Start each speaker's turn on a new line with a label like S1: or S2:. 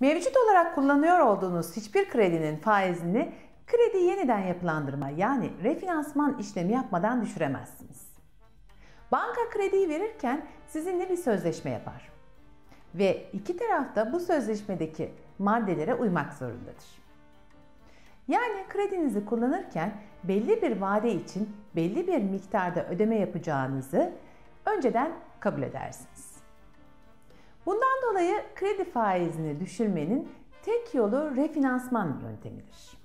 S1: Mevcut olarak kullanıyor olduğunuz hiçbir kredinin faizini kredi yeniden yapılandırma yani refinansman işlemi yapmadan düşüremezsiniz. Banka krediyi verirken sizinle bir sözleşme yapar ve iki taraf da bu sözleşmedeki maddelere uymak zorundadır. Yani kredinizi kullanırken belli bir vade için belli bir miktarda ödeme yapacağınızı önceden kabul edersiniz. Bundan dolayı kredi faizini düşürmenin tek yolu refinansman yöntemidir.